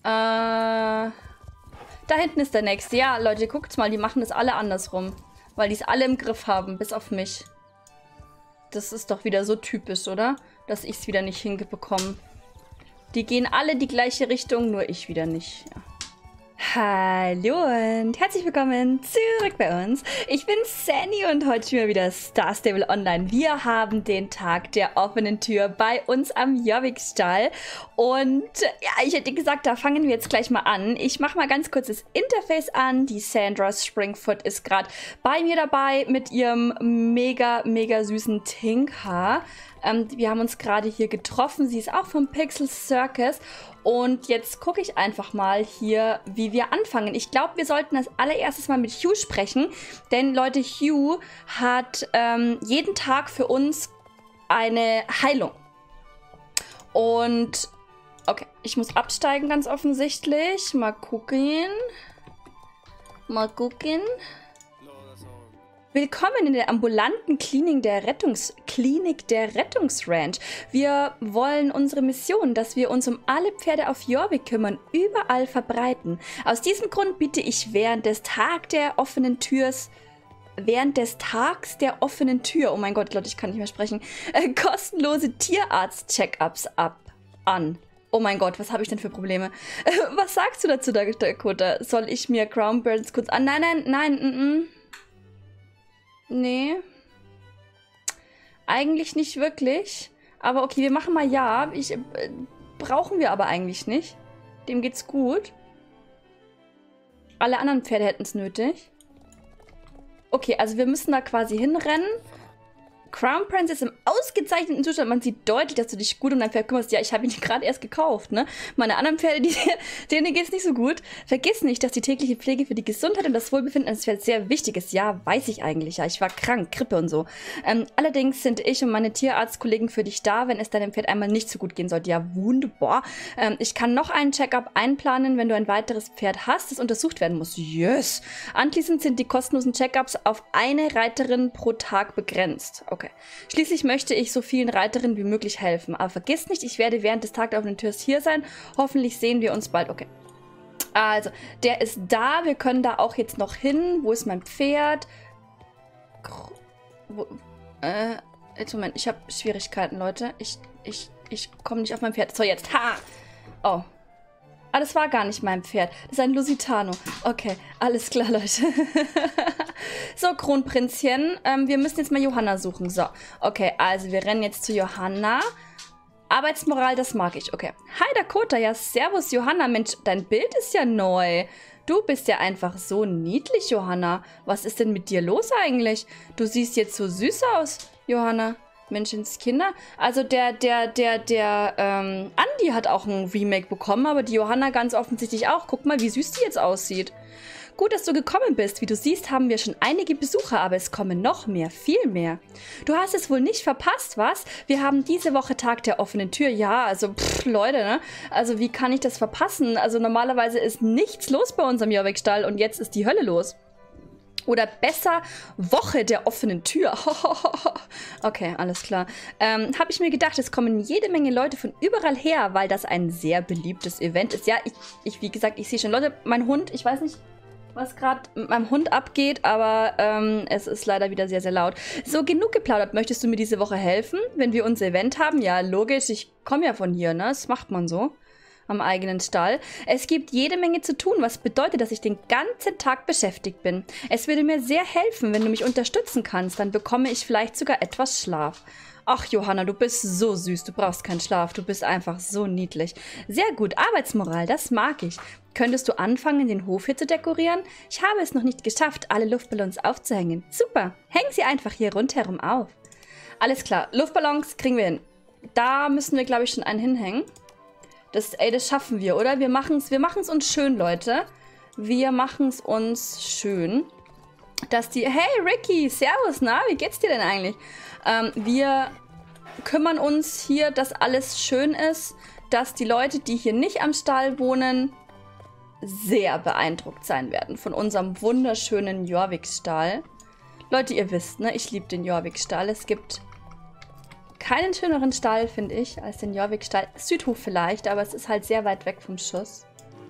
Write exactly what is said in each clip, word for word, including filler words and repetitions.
Äh, da hinten ist der nächste. Ja, Leute, guckt's mal, die machen das alle andersrum. Weil die es alle im Griff haben, bis auf mich. Das ist doch wieder so typisch, oder? Dass ich es wieder nicht hinbekomme. Die gehen alle die gleiche Richtung, nur ich wieder nicht. Ja. Hallo und herzlich willkommen zurück bei uns. Ich bin Sandy und heute spielen wir wieder Star Stable Online. Wir haben den Tag der offenen Tür bei uns am Jorvik-Stall. Und ja, ich hätte gesagt, da fangen wir jetzt gleich mal an. Ich mache mal ganz kurz das Interface an. Die Sandra Springfoot ist gerade bei mir dabei mit ihrem mega, mega süßen Tinker. Ähm, wir haben uns gerade hier getroffen. Sie ist auch vom Pixel Circus. Und jetzt gucke ich einfach mal hier, wie wir anfangen. Ich glaube, wir sollten als allererstes mal mit Hugh sprechen. Denn, Leute, Hugh hat ähm, jeden Tag für uns eine Heilung. Und, okay, ich muss absteigen, ganz offensichtlich. Mal gucken. Mal gucken. Willkommen in der ambulanten Klinik der, Rettungs Klinik der Rettungsranch. Wir wollen unsere Mission, dass wir uns um alle Pferde auf Jorvik kümmern, überall verbreiten. Aus diesem Grund biete ich während des Tag der offenen Türs, während des Tags der offenen Tür, oh mein Gott, Leute, ich kann nicht mehr sprechen, äh, kostenlose Tierarzt-Check-ups ab an. Oh mein Gott, was habe ich denn für Probleme? Äh, was sagst du dazu, Dakota? Soll ich mir Crown Burns kurz an? Nein, nein, nein, mm, mm. Nee. Eigentlich nicht wirklich. Aber okay, wir machen mal ja. Ich, äh, brauchen wir aber eigentlich nicht. Dem geht's gut. Alle anderen Pferde hätten es nötig. Okay, also wir müssen da quasi hinrennen. Crown Prince ist im ausgezeichneten Zustand. Man sieht deutlich, dass du dich gut um dein Pferd kümmerst. Ja, ich habe ihn gerade erst gekauft, ne? Meine anderen Pferde, die, denen geht es nicht so gut. Vergiss nicht, dass die tägliche Pflege für die Gesundheit und das Wohlbefinden eines Pferdes sehr wichtig ist. Ja, weiß ich eigentlich. Ja, ich war krank, Grippe und so. Ähm, allerdings sind ich und meine Tierarztkollegen für dich da, wenn es deinem Pferd einmal nicht so gut gehen sollte. Ja, wunderbar. Ähm, ich kann noch einen Check-up einplanen, wenn du ein weiteres Pferd hast, das untersucht werden muss. Yes! Anschließend sind die kostenlosen Check-ups auf eine Reiterin pro Tag begrenzt. Okay. Okay. Schließlich möchte ich so vielen Reiterinnen wie möglich helfen. Aber vergiss nicht, ich werde während des Tages der offenen Türs hier sein. Hoffentlich sehen wir uns bald. Okay. Also, der ist da. Wir können da auch jetzt noch hin. Wo ist mein Pferd? Wo, äh, jetzt Moment. Ich habe Schwierigkeiten, Leute. Ich, ich, ich komme nicht auf mein Pferd. So, jetzt. Ha! Oh. Ah, das war gar nicht mein Pferd. Das ist ein Lusitano. Okay, alles klar, Leute. So, Kronprinzchen. Ähm, wir müssen jetzt mal Johanna suchen. So, okay, also wir rennen jetzt zu Johanna. Arbeitsmoral, das mag ich. Okay. Hi, Dakota. Ja, servus, Johanna. Mensch, dein Bild ist ja neu. Du bist ja einfach so niedlich, Johanna. Was ist denn mit dir los eigentlich? Du siehst jetzt so süß aus, Johanna. Menschenskinder. Also der, der, der, der, ähm, Andi hat auch ein Remake bekommen, aber die Johanna ganz offensichtlich auch. Guck mal, wie süß die jetzt aussieht. Gut, dass du gekommen bist. Wie du siehst, haben wir schon einige Besucher, aber es kommen noch mehr, viel mehr. Du hast es wohl nicht verpasst, was? Wir haben diese Woche Tag der offenen Tür. Ja, also, pff, Leute, ne? Also, wie kann ich das verpassen? Also, normalerweise ist nichts los bei unserem Jorvik-Stall und jetzt ist die Hölle los. Oder besser, Woche der offenen Tür. Okay, alles klar. Ähm, habe ich mir gedacht, es kommen jede Menge Leute von überall her, weil das ein sehr beliebtes Event ist. Ja, ich, ich wie gesagt, ich sehe schon Leute, mein Hund, ich weiß nicht, was gerade mit meinem Hund abgeht, aber ähm, es ist leider wieder sehr, sehr laut. So, genug geplaudert. Möchtest du mir diese Woche helfen, wenn wir unser Event haben? Ja, logisch, ich komme ja von hier, ne? Das macht man so. Am eigenen Stall. Es gibt jede Menge zu tun, was bedeutet, dass ich den ganzen Tag beschäftigt bin. Es würde mir sehr helfen, wenn du mich unterstützen kannst. Dann bekomme ich vielleicht sogar etwas Schlaf. Ach, Johanna, du bist so süß. Du brauchst keinen Schlaf. Du bist einfach so niedlich. Sehr gut. Arbeitsmoral, das mag ich. Könntest du anfangen, den Hof hier zu dekorieren? Ich habe es noch nicht geschafft, alle Luftballons aufzuhängen. Super. Häng sie einfach hier rundherum auf. Alles klar. Luftballons kriegen wir hin. Da müssen wir, glaube ich, schon einen hinhängen. Das, ey, das schaffen wir, oder? Wir machen es wir machen's uns schön, Leute. Wir machen es uns schön. Dass die... Hey, Ricky, servus, na? Wie geht's dir denn eigentlich? Ähm, wir kümmern uns hier, dass alles schön ist. Dass die Leute, die hier nicht am Stall wohnen, sehr beeindruckt sein werden von unserem wunderschönen Jorvik-Stall. Leute, ihr wisst, ne? Ich liebe den Jorvik-Stall. Es gibt... keinen schöneren Stall, finde ich, als den Jorvik-Stall. Südhof vielleicht, aber es ist halt sehr weit weg vom Schuss.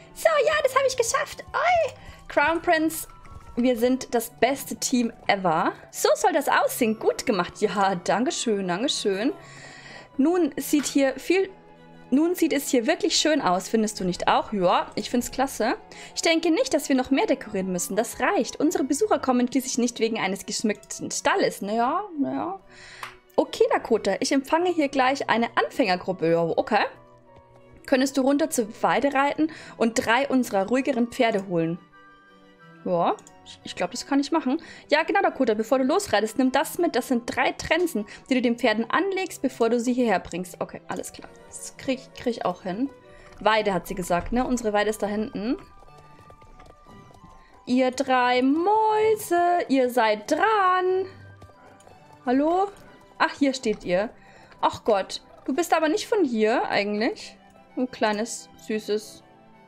So, ja, das habe ich geschafft. Oi. Crown Prince, wir sind das beste Team ever. So soll das aussehen. Gut gemacht. Ja, dankeschön, dankeschön. Nun sieht hier viel... Nun sieht es hier wirklich schön aus, findest du nicht auch? Ja, ich finde es klasse. Ich denke nicht, dass wir noch mehr dekorieren müssen. Das reicht. Unsere Besucher kommen schließlich nicht wegen eines geschmückten Stalles. Naja, naja. Okay, Dakota, ich empfange hier gleich eine Anfängergruppe. Ja, okay. Könntest du runter zur Weide reiten und drei unserer ruhigeren Pferde holen? Ja, ich glaube, das kann ich machen. Ja, genau, Dakota, bevor du losreitest, nimm das mit. Das sind drei Trensen, die du den Pferden anlegst, bevor du sie hierher bringst. Okay, alles klar. Das kriege krieg ich auch hin. Weide, hat sie gesagt, ne? Unsere Weide ist da hinten. Ihr drei Mäuse, ihr seid dran. Hallo? Ach, hier steht ihr. Ach Gott, du bist aber nicht von hier eigentlich. Ein kleines, süßes...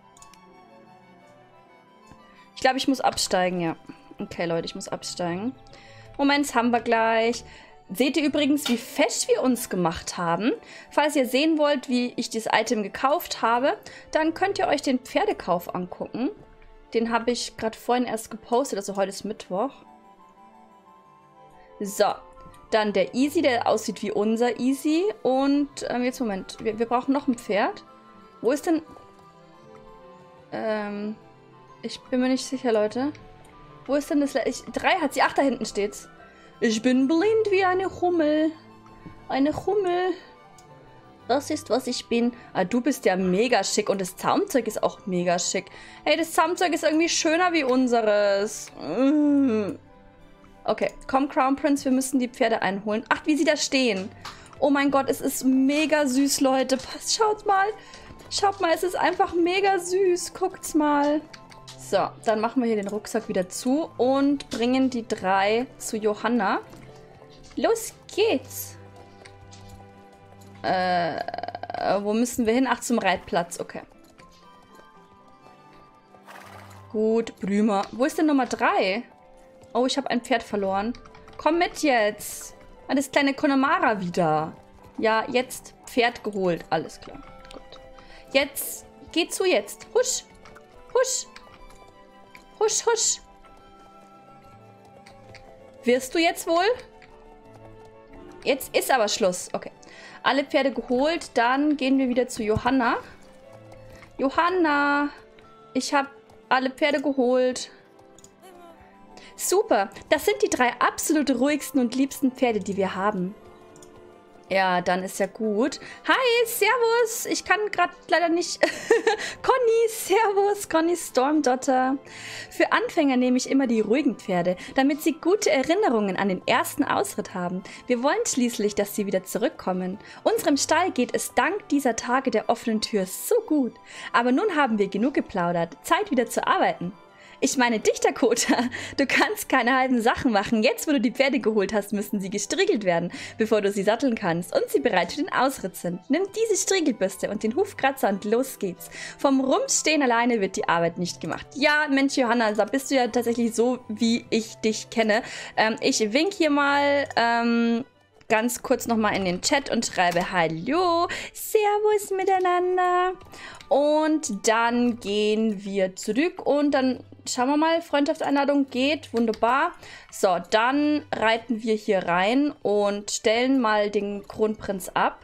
Ich glaube, ich muss absteigen, ja. Okay, Leute, ich muss absteigen. Moment, haben wir gleich. Seht ihr übrigens, wie fesch wir uns gemacht haben? Falls ihr sehen wollt, wie ich dieses Item gekauft habe, dann könnt ihr euch den Pferdekauf angucken. Den habe ich gerade vorhin erst gepostet, also heute ist Mittwoch. So, dann der Easy, der aussieht wie unser Easy. Und ähm, jetzt, Moment, wir, wir brauchen noch ein Pferd. Wo ist denn... Ähm... Ich bin mir nicht sicher, Leute. Wo ist denn das... Le ich, drei hat sie. Ach, da hinten steht's. Ich bin blind wie eine Hummel. Eine Hummel. Das ist, was ich bin. Ah, du bist ja mega schick. Und das Zaumzeug ist auch mega schick. Hey, das Zaumzeug ist irgendwie schöner wie unseres. Mm. Okay, komm, Crown Prince. Wir müssen die Pferde einholen. Ach, wie sie da stehen. Oh mein Gott, es ist mega süß, Leute. Passt, schaut mal. Schaut mal, es ist einfach mega süß. Guckt's mal. So, dann machen wir hier den Rucksack wieder zu und bringen die drei zu Johanna. Los geht's. Äh, wo müssen wir hin? Ach, zum Reitplatz. Okay. Gut, prima. Wo ist denn Nummer drei? Oh, ich habe ein Pferd verloren. Komm mit jetzt. Ah, das kleine Connemara wieder. Ja, jetzt Pferd geholt. Alles klar. Gut. Jetzt, geh zu jetzt. Husch. Husch. Husch, husch. Wirst du jetzt wohl? Jetzt ist aber Schluss. Okay. Alle Pferde geholt. Dann gehen wir wieder zu Johanna. Johanna. Ich habe alle Pferde geholt. Super. Das sind die drei absolut ruhigsten und liebsten Pferde, die wir haben. Ja, dann ist ja gut. Hi, servus. Ich kann gerade leider nicht... Conny, servus. Conny Stormdotter. Für Anfänger nehme ich immer die ruhigen Pferde, damit sie gute Erinnerungen an den ersten Ausritt haben. Wir wollen schließlich, dass sie wieder zurückkommen. Unserem Stall geht es dank dieser Tage der offenen Tür so gut. Aber nun haben wir genug geplaudert. Zeit wieder zu arbeiten. Ich meine dich, Dakota. Du kannst keine halben Sachen machen. Jetzt, wo du die Pferde geholt hast, müssen sie gestriegelt werden, bevor du sie satteln kannst und sie bereit für den Ausritt sind. Nimm diese Striegelbürste und den Hufkratzer und los geht's. Vom Rumstehen alleine wird die Arbeit nicht gemacht. Ja, Mensch, Johanna, da bist du ja tatsächlich so, wie ich dich kenne. Ähm, ich wink hier mal... Ähm ganz kurz nochmal in den Chat und schreibe Hallo, Servus miteinander. Und dann gehen wir zurück und dann schauen wir mal, Freundschaftseinladung geht, wunderbar. So, dann reiten wir hier rein und stellen mal den Kronprinz ab.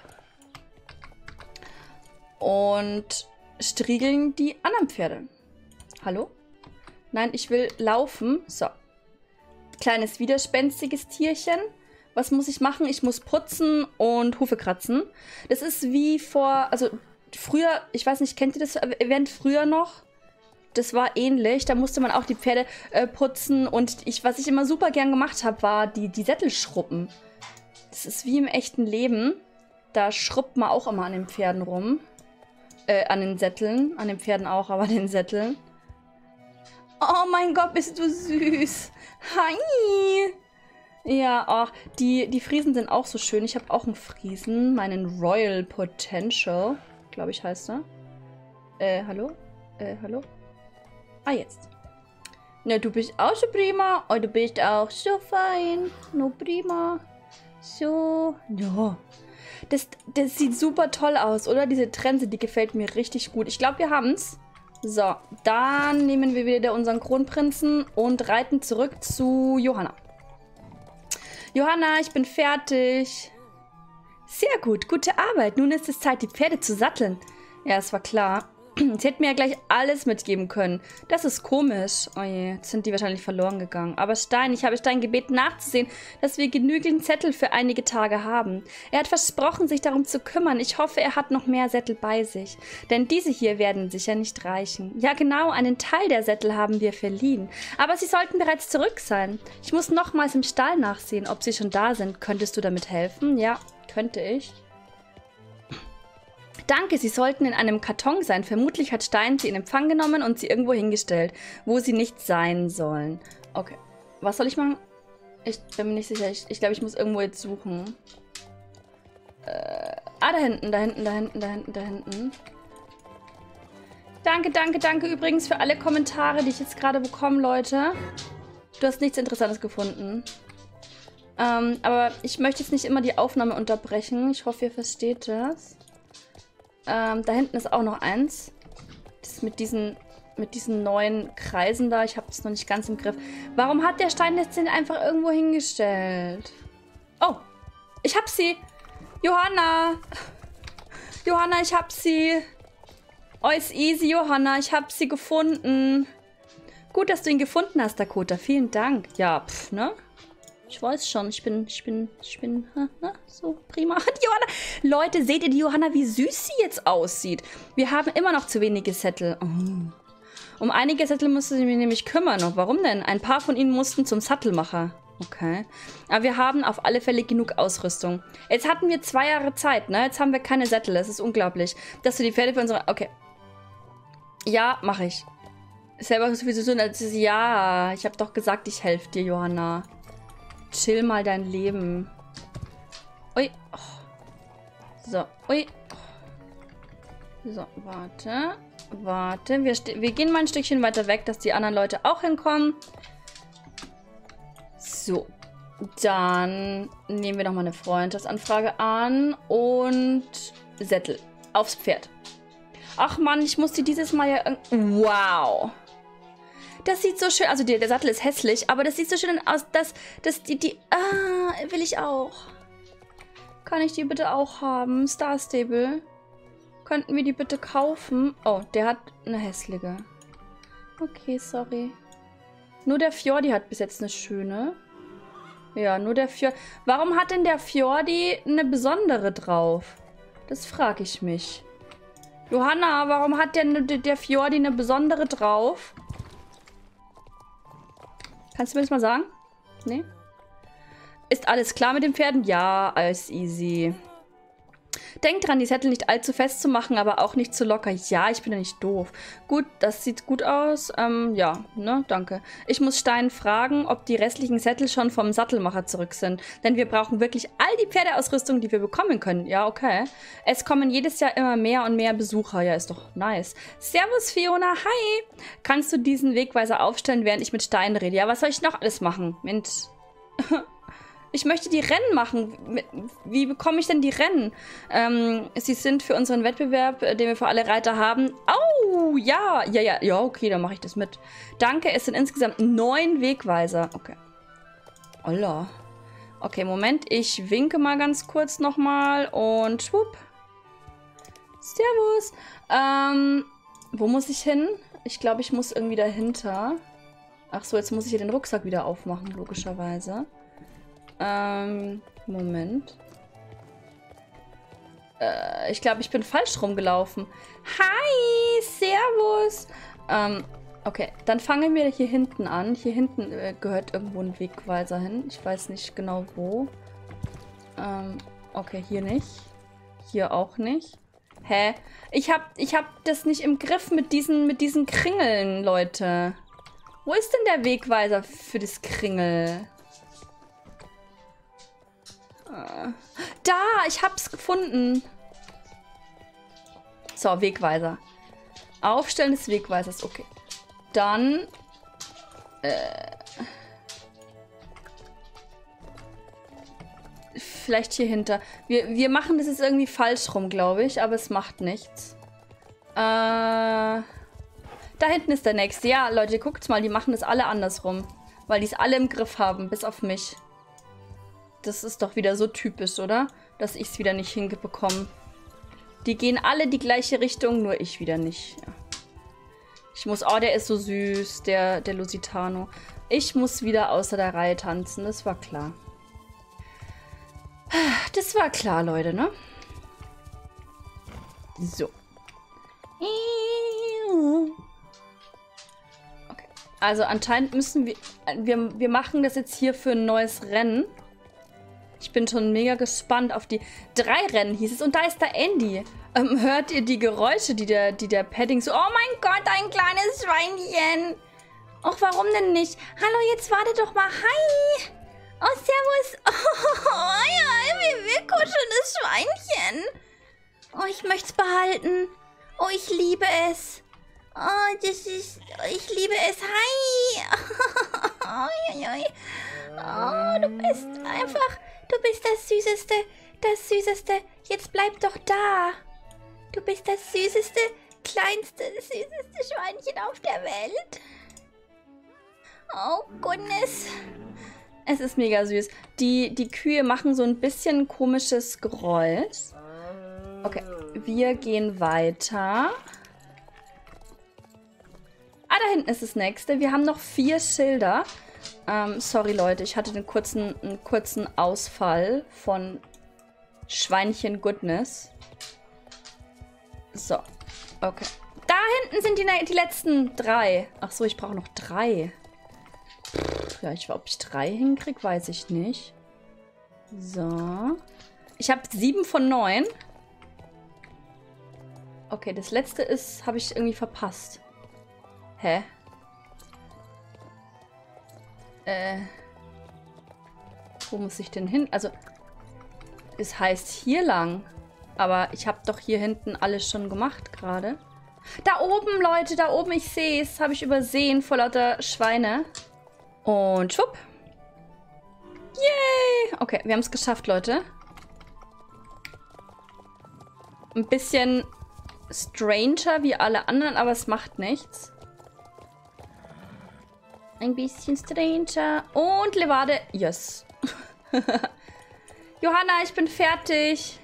Und striegeln die anderen Pferde. Hallo? Nein, ich will laufen. So. Kleines widerspenstiges Tierchen. Was muss ich machen? Ich muss putzen und Hufe kratzen. Das ist wie vor, also früher, ich weiß nicht, kennt ihr das Event früher noch? Das war ähnlich. Da musste man auch die Pferde äh, putzen. Und ich, was ich immer super gern gemacht habe, war die, die Sättel schrubben. Das ist wie im echten Leben. Da schrubbt man auch immer an den Pferden rum. Äh, an den Sätteln. An den Pferden auch, aber an den Sätteln. Oh mein Gott, bist du süß. Hi. Ja, ach, die, die Friesen sind auch so schön. Ich habe auch einen Friesen, meinen Royal Potential, glaube ich heißt er. Äh, hallo? Äh, hallo? Ah, jetzt. Ne, du bist auch so prima. Oh, du bist auch so fein. No, prima. So, ja. Das, das sieht super toll aus, oder? Diese Trense, die gefällt mir richtig gut. Ich glaube, wir haben es. So, dann nehmen wir wieder unseren Kronprinzen und reiten zurück zu Johanna. Johanna, ich bin fertig. Sehr gut, gute Arbeit. Nun ist es Zeit, die Pferde zu satteln. Ja, es war klar. Sie hätten mir ja gleich alles mitgeben können. Das ist komisch. Oh je, jetzt sind die wahrscheinlich verloren gegangen. Aber Stein, ich habe Stein gebeten nachzusehen, dass wir genügend Sättel für einige Tage haben. Er hat versprochen, sich darum zu kümmern. Ich hoffe, er hat noch mehr Sättel bei sich. Denn diese hier werden sicher nicht reichen. Ja genau, einen Teil der Sättel haben wir verliehen. Aber sie sollten bereits zurück sein. Ich muss nochmals im Stall nachsehen, ob sie schon da sind. Könntest du damit helfen? Ja, könnte ich. Danke, sie sollten in einem Karton sein. Vermutlich hat Stein sie in Empfang genommen und sie irgendwo hingestellt, wo sie nicht sein sollen. Okay, was soll ich machen? Ich bin mir nicht sicher. Ich, ich glaube, ich muss irgendwo jetzt suchen. Äh, ah, da hinten, da hinten, da hinten, da hinten, da hinten. Danke, danke, danke übrigens für alle Kommentare, die ich jetzt gerade bekomme, Leute. Du hast nichts Interessantes gefunden. Ähm, aber ich möchte jetzt nicht immer die Aufnahme unterbrechen. Ich hoffe, ihr versteht das. Ähm, da hinten ist auch noch eins. Das ist mit diesen, mit diesen neuen Kreisen da. Ich habe das noch nicht ganz im Griff. Warum hat der Stein jetzt den einfach irgendwo hingestellt? Oh, ich hab sie. Johanna. Johanna, ich hab sie. Oh, ist easy, Johanna. Ich hab sie gefunden. Gut, dass du ihn gefunden hast, Dakota. Vielen Dank. Ja, pff, ne? Ich weiß schon, ich bin, ich bin, ich bin, na, so prima. Die Johanna. Leute, seht ihr die Johanna, wie süß sie jetzt aussieht? Wir haben immer noch zu wenige Sättel. Oh. Um einige Sättel musste sie mich nämlich kümmern. Und warum denn? Ein paar von ihnen mussten zum Sattelmacher. Okay. Aber wir haben auf alle Fälle genug Ausrüstung. Jetzt hatten wir zwei Jahre Zeit, ne? Jetzt haben wir keine Sättel. Das ist unglaublich. Dass du die Pferde für unsere... Okay. Ja, mache ich. Selber so viel zu tun, als ja. Ich habe doch gesagt, ich helfe dir, Johanna. Chill mal dein Leben. Ui. Oh. So, ui. So, warte. Warte. Wir, wir gehen mal ein Stückchen weiter weg, dass die anderen Leute auch hinkommen. So. Dann nehmen wir nochmal eine Freundschaftsanfrage an. Und Sättel. Aufs Pferd. Ach Mann, ich muss die dieses Mal ja... Wow. Das sieht so schön, also der, der Sattel ist hässlich, aber das sieht so schön aus, dass, dass die, die, ah, will ich auch. Kann ich die bitte auch haben? Star Stable. Könnten wir die bitte kaufen? Oh, der hat eine hässliche. Okay, sorry. Nur der Fjordi hat bis jetzt eine schöne. Ja, nur der Fjordi. Warum hat denn der Fjordi eine besondere drauf? Das frage ich mich. Johanna, warum hat denn der, der Fjordi eine besondere drauf? Kannst du mir das mal sagen? Nee? Ist alles klar mit den Pferden? Ja, alles easy. Denk dran, die Sättel nicht allzu fest zu machen, aber auch nicht zu locker. Ja, ich bin ja nicht doof. Gut, das sieht gut aus. Ähm, ja, ne, danke. Ich muss Stein fragen, ob die restlichen Sättel schon vom Sattelmacher zurück sind. Denn wir brauchen wirklich all die Pferdeausrüstung, die wir bekommen können. Ja, okay. Es kommen jedes Jahr immer mehr und mehr Besucher. Ja, ist doch nice. Servus, Fiona. Hi. Kannst du diesen Wegweiser aufstellen, während ich mit Stein rede? Ja, was soll ich noch alles machen? Mensch. Ich möchte die Rennen machen. Wie bekomme ich denn die Rennen? Ähm, sie sind für unseren Wettbewerb, den wir für alle Reiter haben. Oh, ja. Ja, ja, ja, okay, dann mache ich das mit. Danke, es sind insgesamt neun Wegweiser. Okay. Olla. Okay, Moment, ich winke mal ganz kurz nochmal und schwupp. Servus. Ähm, wo muss ich hin? Ich glaube, ich muss irgendwie dahinter. Ach so, jetzt muss ich hier den Rucksack wieder aufmachen, logischerweise. Ähm, Moment. Äh, ich glaube, ich bin falsch rumgelaufen. Hi, servus. Ähm, okay, dann fangen wir hier hinten an. Hier hinten äh, gehört irgendwo ein Wegweiser hin. Ich weiß nicht genau wo. Ähm, okay, hier nicht. Hier auch nicht. Hä? Ich hab, ich hab das nicht im Griff mit diesen, mit diesen Kringeln, Leute. Wo ist denn der Wegweiser für das Kringel? Da, ich hab's gefunden. So, Wegweiser. Aufstellen des Wegweisers, okay. Dann, äh, vielleicht hier hinter. Wir, wir machen das jetzt irgendwie falsch rum, glaube ich, aber es macht nichts. Äh, Da hinten ist der nächste. Ja, Leute, guckt mal, die machen das alle andersrum. Weil die es alle im Griff haben, bis auf mich. Das ist doch wieder so typisch, oder? Dass ich es wieder nicht hinbekomme. Die gehen alle die gleiche Richtung, nur ich wieder nicht. Ja. Ich muss... Oh, der ist so süß, der, der Lusitano. Ich muss wieder außer der Reihe tanzen, das war klar. Das war klar, Leute, ne? So. Okay. Also anscheinend müssen wir, wir... Wir machen das jetzt hier für ein neues Rennen. Ich bin schon mega gespannt auf die... Drei Rennen hieß es. Und da ist der Andy. Ähm, hört ihr die Geräusche, die der, die der Padding so... Oh mein Gott, ein kleines Schweinchen. Och, warum denn nicht? Hallo, jetzt warte doch mal. Hi. Oh, servus. Oh, ja, wir, wir kuscheln das Schweinchen. Oh, ich möchte es behalten. Oh, ich liebe es. Oh, das ist... Ich liebe es. Hi. Oh, ja, ja. Oh, du bist einfach... Du bist das Süßeste. Das Süßeste. Jetzt bleib doch da. Du bist das Süßeste, kleinste, süßeste Schweinchen auf der Welt. Oh, goodness. Es ist mega süß. Die, die Kühe machen so ein bisschen komisches Geräusch. Okay, wir gehen weiter. Ah, da hinten ist das nächste. Wir haben noch vier Schilder. Ähm, sorry, Leute, ich hatte einen kurzen, einen kurzen Ausfall von Schweinchen Goodness. So, okay. Da hinten sind die, die letzten drei. Ach so, ich brauche noch drei. Pff, ja, ich, ob ich drei hinkriege, weiß ich nicht. So. Ich habe sieben von neun. Okay, das letzte ist, habe ich irgendwie verpasst. Hä? Äh. Wo muss ich denn hin? Also, es heißt hier lang. Aber ich habe doch hier hinten alles schon gemacht gerade. Da oben, Leute, da oben, ich sehe es. Habe ich übersehen vor lauter Schweine. Und schwupp. Yay! Okay, wir haben es geschafft, Leute. Ein bisschen stranger wie alle anderen, aber es macht nichts. Ein bisschen stranger. Und Levade. Yes. Johanna, ich bin fertig.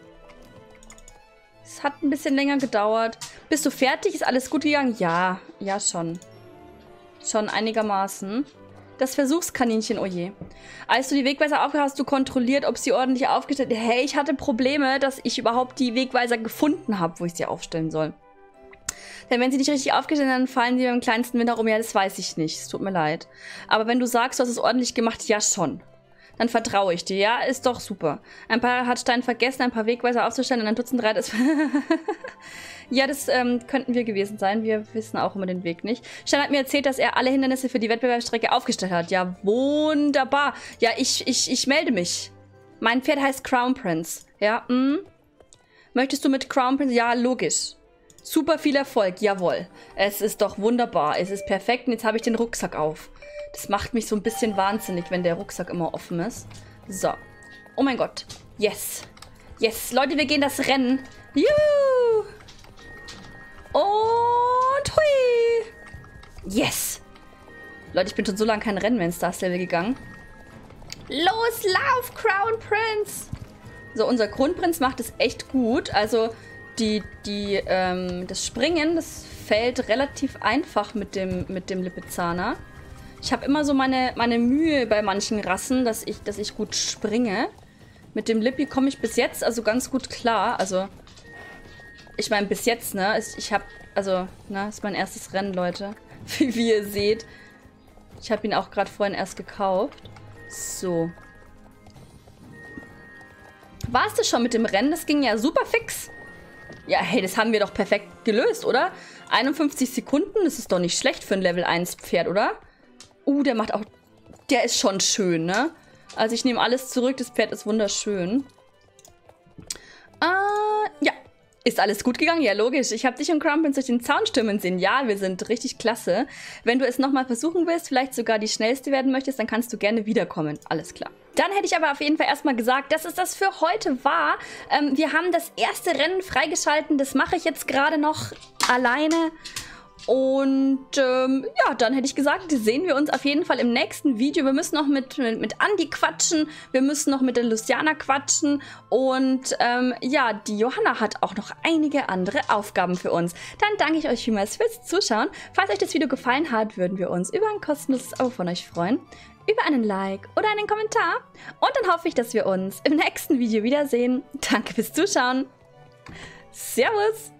Es hat ein bisschen länger gedauert. Bist du fertig? Ist alles gut gegangen? Ja. Ja, schon. Schon einigermaßen. Das Versuchskaninchen, oh je. Als du die Wegweiser aufgehört hast, hast du kontrolliert, ob sie ordentlich aufgestellt sind. Hey, ich hatte Probleme, dass ich überhaupt die Wegweiser gefunden habe, wo ich sie aufstellen soll. Denn wenn sie nicht richtig aufgestellt sind, dann fallen sie beim kleinsten Wind herum. Ja, das weiß ich nicht. Es tut mir leid. Aber wenn du sagst, du hast es ordentlich gemacht, ja schon. Dann vertraue ich dir. Ja, ist doch super. Ein paar hat Stein vergessen, ein paar Wegweiser aufzustellen und ein Dutzend Reit ist... Ja, das ähm, könnten wir gewesen sein. Wir wissen auch immer den Weg nicht. Stein hat mir erzählt, dass er alle Hindernisse für die Wettbewerbsstrecke aufgestellt hat. Ja, wunderbar. Ja, ich, ich, ich melde mich. Mein Pferd heißt Crown Prince. Ja, hm? Möchtest du mit Crown Prince? Ja, logisch. Super viel Erfolg, jawohl. Es ist doch wunderbar. Es ist perfekt und jetzt habe ich den Rucksack auf. Das macht mich so ein bisschen wahnsinnig, wenn der Rucksack immer offen ist. So. Oh mein Gott. Yes. Yes. Leute, wir gehen das Rennen. Juhu. Und hui. Yes. Leute, ich bin schon so lange kein Rennen mehr ins Stars-Level gegangen. Los, lauf, Crown Prince. So, unser Kronprinz macht es echt gut. Also, die, die, ähm, das Springen, das fällt relativ einfach mit dem, mit dem Lipizzaner. Ich habe immer so meine, meine Mühe bei manchen Rassen, dass ich, dass ich gut springe. Mit dem Lippi komme ich bis jetzt also ganz gut klar. Also, ich meine, bis jetzt, ne? Ich habe, also, ne, ist mein erstes Rennen, Leute. Wie, wie ihr seht. Ich habe ihn auch gerade vorhin erst gekauft. So. War es das schon mit dem Rennen? Das ging ja super fix. Ja, hey, das haben wir doch perfekt gelöst, oder? einundfünfzig Sekunden, das ist doch nicht schlecht für ein Level eins Pferd, oder? Uh, der macht auch... Der ist schon schön, ne? Also ich nehme alles zurück, das Pferd ist wunderschön. Äh, ja. Ist alles gut gegangen? Ja, logisch. Ich habe dich und Crown Prince durch den Zaun stürmen sehen. Ja, wir sind richtig klasse. Wenn du es nochmal versuchen willst, vielleicht sogar die schnellste werden möchtest, dann kannst du gerne wiederkommen. Alles klar. Dann hätte ich aber auf jeden Fall erstmal gesagt, dass es das für heute war. Ähm, wir haben das erste Rennen freigeschalten. Das mache ich jetzt gerade noch alleine. Und ähm, ja, dann hätte ich gesagt, sehen wir uns auf jeden Fall im nächsten Video. Wir müssen noch mit, mit, mit Andi quatschen, wir müssen noch mit der Luciana quatschen und ähm, ja, die Johanna hat auch noch einige andere Aufgaben für uns. Dann danke ich euch vielmals fürs Zuschauen. Falls euch das Video gefallen hat, würden wir uns über ein kostenloses Abo von euch freuen, über einen Like oder einen Kommentar. Und dann hoffe ich, dass wir uns im nächsten Video wiedersehen. Danke fürs Zuschauen. Servus!